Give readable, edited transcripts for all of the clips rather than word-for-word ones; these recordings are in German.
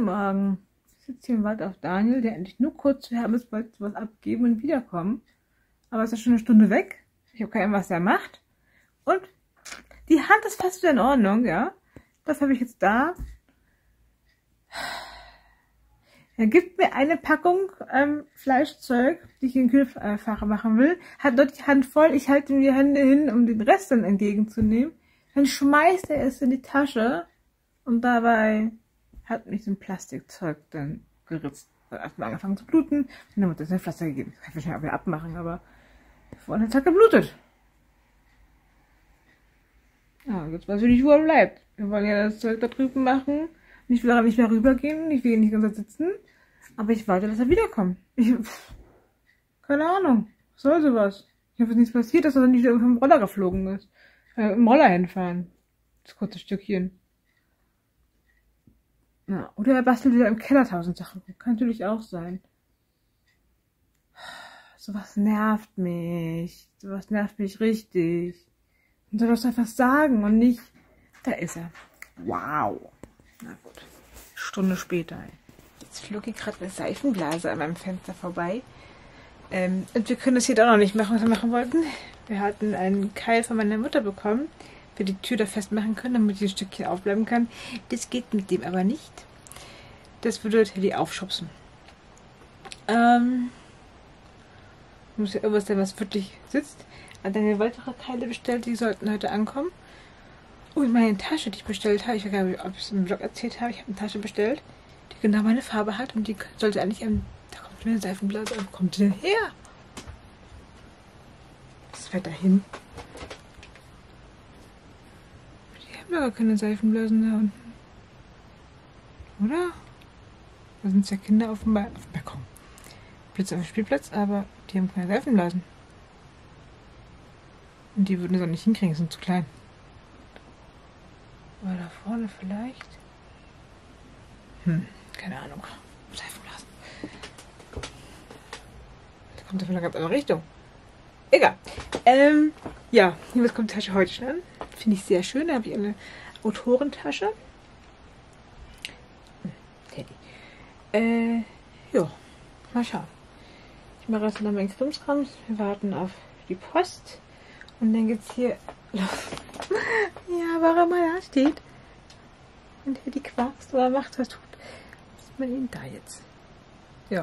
Morgen. Ich sitze hier im Wald auf Daniel, der endlich nur kurz, wir haben jetzt bald was abgeben und wiederkommen. Aber es ist schon eine Stunde weg. Ich habe keine Ahnung, was er macht. Und die Hand ist fast wieder in Ordnung, ja. Das habe ich jetzt da. Er gibt mir eine Packung Fleischzeug, die ich in den Kühlfach machen will. Hat dort die Hand voll. Ich halte ihm die Hände hin, um den Rest dann entgegenzunehmen. Dann schmeißt er es in die Tasche. Und dabei hat mich so ein Plastikzeug dann geritzt. Hat erstmal angefangen zu bluten. Dann wird es ein Pflaster gegeben. Das kann ich wahrscheinlich auch wieder abmachen, aber vorhin hat es geblutet. Ja, jetzt weiß ich nicht, wo er bleibt. Wir wollen ja das Zeug da drüben machen. Ich will nicht mehr rübergehen. Ich will nicht ganz sitzen. Aber ich warte, dass er wiederkommt. Keine Ahnung. Was soll sowas? Ich hoffe, nichts passiert, dass er nicht wieder vom Roller geflogen ist. Im Roller hinfahren. Das kurze Stückchen. Ja, oder er bastelt wieder im Keller 1000 Sachen. Kann natürlich auch sein. Sowas nervt mich. Sowas nervt mich richtig. Und soll das einfach sagen und nicht... Da ist er. Wow. Na gut. Stunde später. Jetzt flog hier gerade eine Seifenblase an meinem Fenster vorbei. Und wir können das hier doch noch nicht machen, was wir machen wollten. Wir hatten einen Keil von meiner Mutter bekommen. Wir die Tür da festmachen können, damit die ein Stückchen aufbleiben kann. Das geht mit dem aber nicht. Das würde Teddy aufschubsen. Muss ja irgendwas sein, was wirklich sitzt. Hat dann weitere Keile bestellt, die sollten heute ankommen. Und meine Tasche, die ich bestellt habe, ich weiß gar nicht, ob ich es im Blog erzählt habe, ich habe eine Tasche bestellt, die genau meine Farbe hat und die sollte eigentlich da kommt eine Seifenblase, wo kommt die denn her? Das fährt dahin. Die haben ja gar keine Seifenblasen da unten. Oder? Da sind ja Kinder auf dem Balkon. Blitz auf dem Spielplatz, aber die haben keine Seifenblasen. Und die würden es auch nicht hinkriegen, sind zu klein. Aber da vorne vielleicht? Keine Ahnung. Seifenblasen. Da kommt er von einer ganz anderen Richtung. Egal. Ja, hiermit kommt die Tasche heute schon an. Finde ich sehr schön. Da habe ich eine Autorentasche. Teddy. Ja, mal schauen. Ich mache jetzt noch meinen Krimskrams. Wir warten auf die Post. Und dann geht's hier. Ja, warum er da steht. Und Teddy quakst oder macht was tut. Ist man ihn da jetzt? Ja.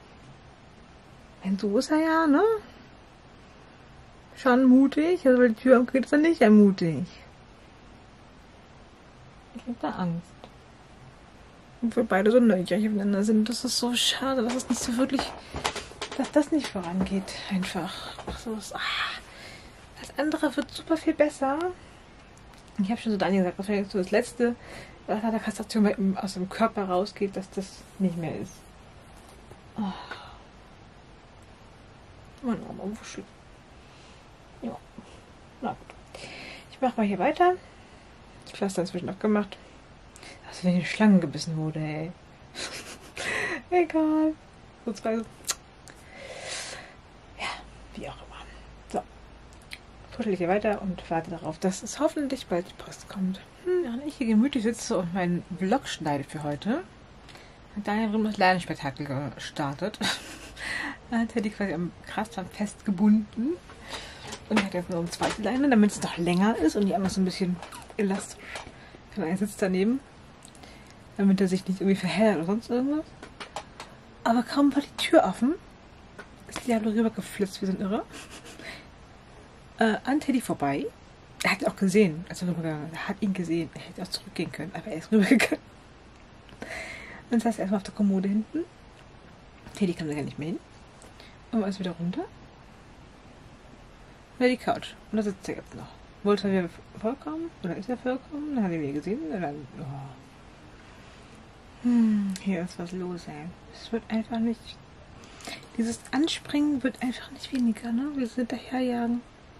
So ist er ja, ne? Schon mutig. Also, weil die Tür umgeht, ist er nicht mutig. Ich hab da Angst. Und wir beide so neugierig aufeinander sind. Das ist so schade, dass es nicht so wirklich, dass das nicht vorangeht. Einfach. Ach so, das andere wird super viel besser. Ich habe schon so Daniel gesagt, wahrscheinlich so das Letzte, was nach der Kastration aus dem Körper rausgeht, dass das nicht mehr ist. Oh. Mein Arm Wuschel. Ja. Na gut. Ich mache mal hier weiter. Das Pflaster inzwischen abgemacht. Als wenn die Schlange gebissen wurde, ey. Egal. So zwei. Ja, wie auch immer. So. Fussel ich hier weiter und warte darauf, dass es hoffentlich bald die Post kommt. Während ich hier gemütlich sitze und meinen Vlog schneide für heute, hat Daniel drin das Lernspektakel gestartet. Da hat Teddy quasi am Grasband festgebunden. Und hat jetzt noch eine zweite Leine, damit es noch länger ist und die andere so ein bisschen elastisch. Er sitzt daneben, damit er sich nicht irgendwie verhält oder sonst irgendwas. Aber kaum war die Tür offen, ist Diablo rübergeflitzt wie so ein Irrer. An Teddy vorbei. Er hat ihn auch gesehen, als er rübergegangen ist. Er hat ihn gesehen. Er hätte auch zurückgehen können, aber er ist rübergegangen. Dann saß er erstmal auf der Kommode hinten. Teddy kam da gar nicht mehr hin. Und war wieder runter. Oder die Couch. Und da sitzt er jetzt noch. Wollte er wieder vollkommen? Oder ist er vollkommen? Dann hat er ihn wieder gesehen. Und dann, hier ist was los, ey. Es wird einfach nicht... Dieses Anspringen wird einfach nicht weniger, ne? Wir sind daherjagen.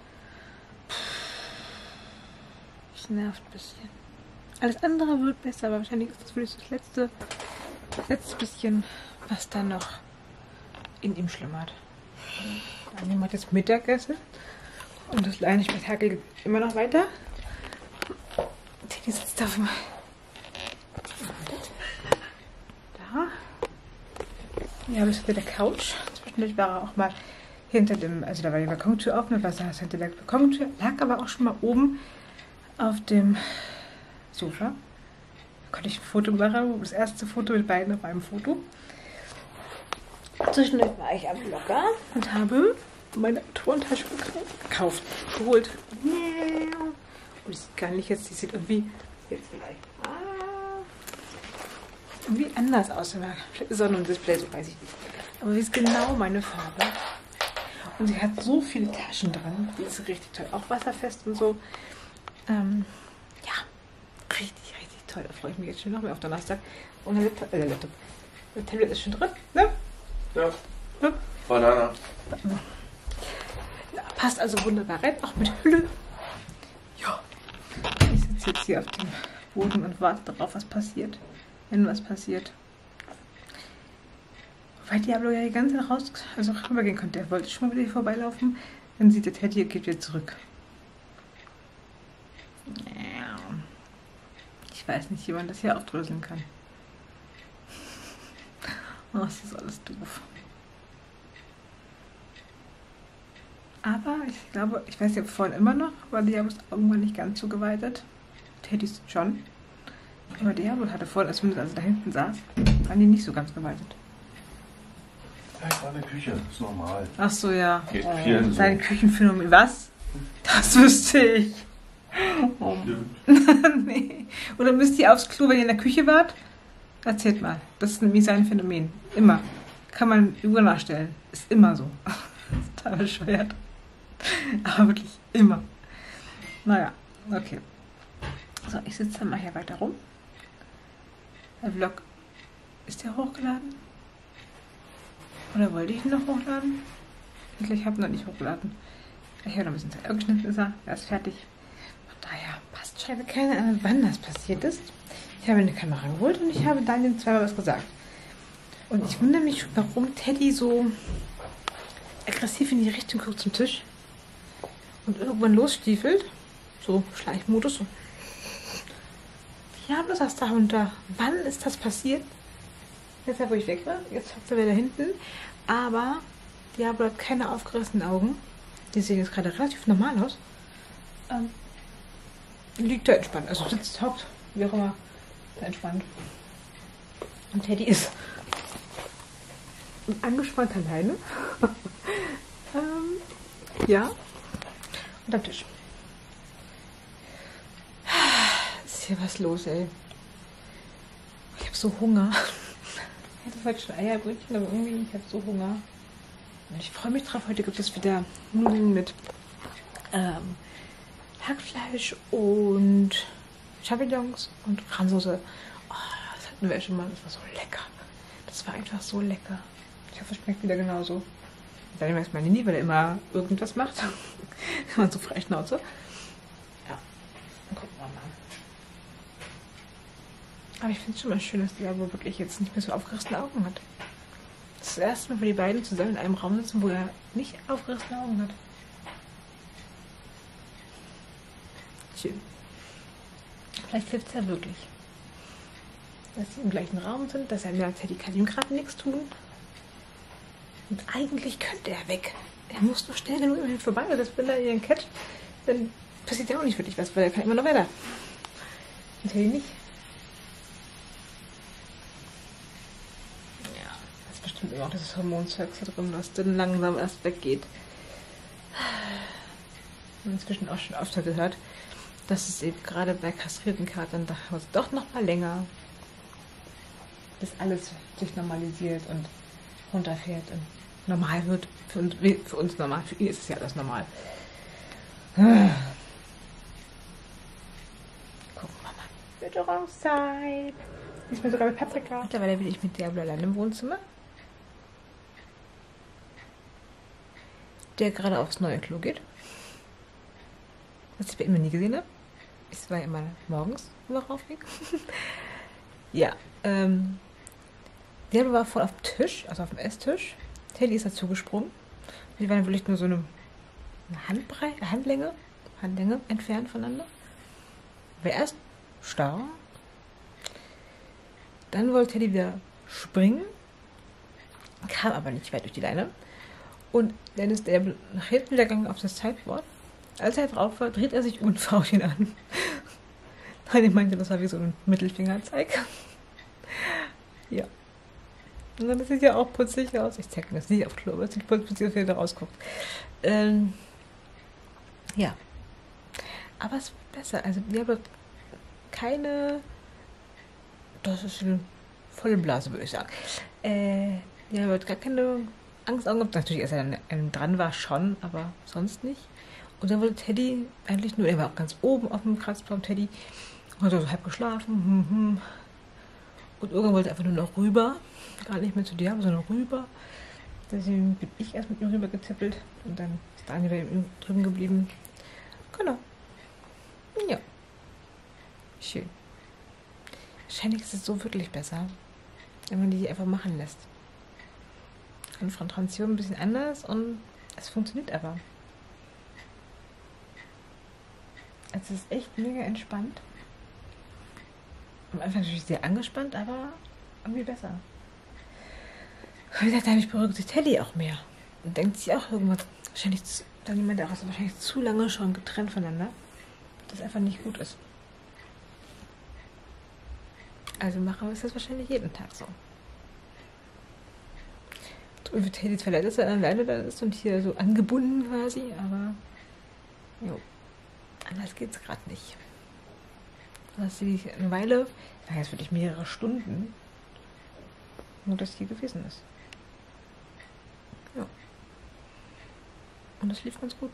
Das nervt ein bisschen. Alles andere wird besser, aber wahrscheinlich ist das wirklich das letzte bisschen, was dann noch in ihm schlummert. Daniel hat jetzt Mittagessen und das kleine Spektakel geht immer noch weiter. Teddy sitzt auf dem Ja, bis hinter der Couch. Zwischendurch war er auch mal hinter dem, also da war die Balkontür offen, was saß hinter der Balkontür, lag aber auch schon mal oben auf dem Sofa. Da konnte ich ein Foto machen, das erste Foto mit beiden auf einem Foto. Zwischendurch war ich am Blogger und habe meine Turntasche gekauft, geholt. Und die sieht gar nicht jetzt, die sieht irgendwie jetzt vielleicht irgendwie anders aus. Vielleicht ist auch nur ein Display, so weiß ich nicht. Aber sie ist genau meine Farbe. Und sie hat so viele Taschen dran. Die ist richtig toll. Auch wasserfest und so. Ja, richtig, richtig toll. Da freue ich mich jetzt schon noch mehr auf Donnerstag. Und der Laptop. Der Tablet ist schon drin, ne? Ja. Ja. Banana. Ja, passt also wunderbar rein, auch mit Hülle. Ja. Ich sitze jetzt hier auf dem Boden und warte darauf, was passiert. Wenn was passiert. Weil Diablo ja die ganze Zeit raus, also rübergehen konnte. Er wollte schon mal wieder hier vorbeilaufen. Dann sieht der Teddy, geht wieder zurück. Ich weiß nicht, wie man das hier aufdröseln kann. Oh, das ist alles doof. Aber ich glaube, ich weiß ja vorhin immer noch, war Diablos Augen waren nicht ganz so geweitet. Teddys schon. Aber Diablo hatte vorhin, als er da hinten saß, waren die nicht so ganz geweitet. Ja, ich war in der Küche, das ist normal. Ach so, ja. Geht vielen so. Dein Küchenphänomen. Was? Das wüsste ich. Oh. Nee. Oder müsst ihr aufs Klo, wenn ihr in der Küche wart? Erzählt mal. Das ist nämlich sein Phänomen. Immer. Kann man über nachstellen. Ist immer so. Total bescheuert. Aber wirklich immer. Naja, okay. So, ich sitze dann mal hier weiter rum. Der Vlog, ist der hochgeladen? Oder wollte ich ihn noch hochladen? Ich habe ihn noch nicht hochgeladen. Ich habe noch ein bisschen Zeit geschnitten, ist er ist fertig. Von daher passt schon. Ich habe keine Ahnung, wann das passiert ist. Ich habe eine Kamera geholt und ich habe Daniel zweimal was gesagt. Und ich wundere mich schon, warum Teddy so aggressiv in die Richtung guckt zum Tisch und irgendwann losstiefelt. So, Schleichmodus. So. Ja, was hast du da runter? Wann ist das passiert? Jetzt, wo ich weg war. Jetzt hockt er wieder hinten. Aber Diablo hat keine aufgerissenen Augen. Die sehen jetzt gerade relativ normal aus. Liegt da entspannt. Also sitzt, hockt, wie auch immer, da entspannt. Und Teddy ist angespannt alleine. Ja. Und am Tisch. Ist hier was los, ey. Ich habe so Hunger. Ich hatte heute schon Eierbrötchen, aber irgendwie, ich habe so Hunger. Und ich freue mich drauf. Heute gibt es wieder Nudeln mit Hackfleisch und Champignons und Rahmsoße. Oh, das hatten wir schon mal. Das war so lecker. Das war einfach so lecker. Ich hoffe, es schmeckt wieder genauso. Dann weiß man nie, weil er immer irgendwas macht. Man so Freischnauze. Ja, dann gucken wir mal. Aber ich finde es schon mal schön, dass die aber wirklich jetzt nicht mehr so aufgerissene Augen hat. Das ist das erste Mal, wo die beiden zusammen in einem Raum sitzen, wo er nicht aufgerissene Augen hat. Schön. Vielleicht hilft es ja wirklich. Dass sie im gleichen Raum sind, dass er merkt, Teddy kann ihm gerade nichts tun. Und eigentlich könnte er weg. Er muss nur schnell genug immerhin vorbei, weil das, wenn er ihren catcht, dann passiert ja auch nicht wirklich was, weil er kann immer noch weiter. Und Teddy nicht. Ja, das ist bestimmt immer auch dieses Hormonzeug da drin, was dann langsam erst weggeht. Und inzwischen auch schon öfter gehört, dass es eben gerade bei kastrierten Katern doch noch mal länger, bis alles sich normalisiert und runterfährt und normal wird. Für uns normal, für ihn ist es ja alles normal. Gucken wir mal. Fütterungszeit. Diesmal sogar mit Paprika. Mittlerweile bin ich mit Diablo allein im Wohnzimmer. Der gerade aufs neue Klo geht. Was ich bei ihm noch nie gesehen habe. Es war immer morgens, wo er raufging. Ja, Diablo war voll auf dem Tisch, also auf dem Esstisch. Teddy ist dazu gesprungen. Die waren wirklich nur so eine Handlänge entfernt voneinander. War erst starr. Dann wollte Teddy wieder springen. kam aber nicht weit durch die Leine. Und dann ist er nach hinten wieder gegangen auf das Sideboard. Als er drauf war, dreht er sich um und schaut ihn an. Und ich meinte, das war wie so ein Mittelfingerzeig. Ja. Und dann sieht ja auch putzig aus. Ich zeige mir das nicht auf Klo, aber es sieht putzig aus, wie er da rausguckt. Ja. Aber es wird besser. Also, wir haben keine. Das ist eine volle Blase, würde ich sagen. Ja, wird gar keine Angst gehabt. Natürlich, als er dann dran war, schon, aber sonst nicht. Und dann wurde Teddy eigentlich nur, er war auch ganz oben auf dem Kratzbaum, Teddy. Und so halb geschlafen. Und irgendwann wollte er einfach nur noch rüber. Gar nicht mehr zu dir, sondern rüber. Deswegen bin ich erst mit ihm rüber getippelt. Und dann ist Daniel bei ihm drüben geblieben. Genau. Ja. Schön. Wahrscheinlich ist es so wirklich besser, wenn man die einfach machen lässt. Konfrontation ein bisschen anders und es funktioniert aber. Es ist echt mega entspannt. Am Anfang natürlich sehr angespannt, aber irgendwie besser. Wie gesagt, dadurch beruhigt sich Teddy auch mehr. Und denkt sich auch irgendwas. Wahrscheinlich, dann jemand, der auch ist wahrscheinlich zu lange schon getrennt voneinander. Das einfach nicht gut ist. Also machen wir es jetzt wahrscheinlich jeden Tag so. Und für Teddy zwar leid, dass er alleine da ist und hier so angebunden quasi, aber jo, anders geht's gerade nicht. Dass sie eine Weile, ich sage jetzt wirklich mehrere Stunden, nur das hier gewesen ist. Ja. Und das lief ganz gut.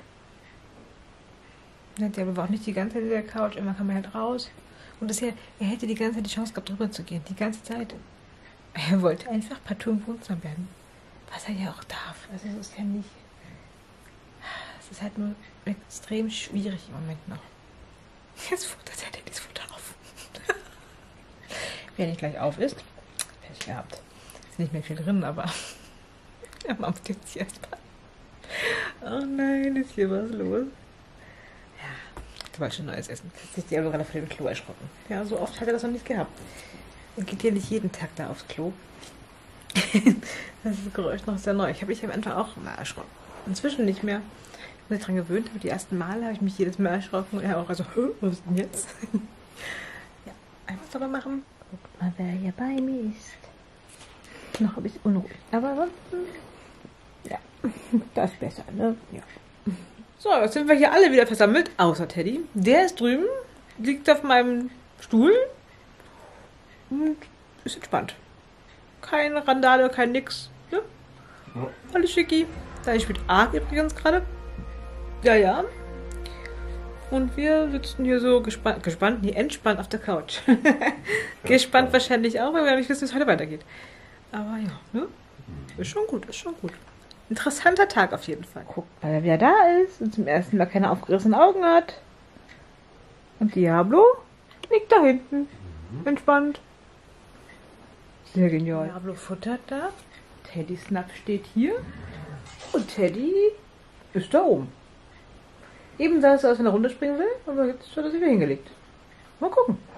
Ja, der war auch nicht die ganze Zeit in der Couch, immer kam er halt raus. Und das hier, er hätte die ganze Zeit die Chance gehabt, drüber zu gehen. Die ganze Zeit. Er wollte einfach partout im Wohnzimmer bleiben. Was er ja auch darf. Also es ist ja nicht. Es ist halt nur extrem schwierig im Moment noch. Jetzt futtert er Teddys Futter auf. Wer nicht gleich auf ist, Pech gehabt. Ist nicht mehr viel drin, aber er mampft jetzt erstmal. Oh nein, ist hier was los? Du wolltest schon Neues essen. Hat sich die aber gerade vor dem Klo erschrocken. Ja, so oft hat er das noch nicht gehabt. Er geht hier nicht jeden Tag da aufs Klo. Das ist das Geräusch noch sehr neu. Ich habe mich am Anfang auch mal erschrocken. Inzwischen nicht mehr. Ich bin daran gewöhnt, aber die ersten Male habe ich mich jedes Mal erschrocken. Und er auch also, was ist denn jetzt? Ja, einfach sauber machen. Guck mal, wer hier bei mir ist. Noch ein bisschen unruhig. Aber ansonsten, ja, das ist besser, ne? Ja. So, jetzt sind wir hier alle wieder versammelt, außer Teddy. Der ist drüben, liegt auf meinem Stuhl und ist entspannt. Keine Randale, kein nix. Ne? Ja. Alles schicki. Da spielt Ark übrigens gerade. Ja, ja. Und wir sitzen hier so gespannt, nee, entspannt auf der Couch. Gespannt wahrscheinlich auch, weil wir nicht wissen, wie es heute weitergeht. Aber ja, ne? Ist schon gut, ist schon gut. Interessanter Tag auf jeden Fall. Guck, weil er wieder da ist und zum ersten Mal keine aufgerissenen Augen hat. Und Diablo liegt da hinten. Entspannt. Sehr genial. Diablo futtert da. Teddy Snap steht hier. Und Teddy ist da oben. Eben sah es aus, wenn er runterspringen will, aber jetzt hat er sich wieder hingelegt. Mal gucken.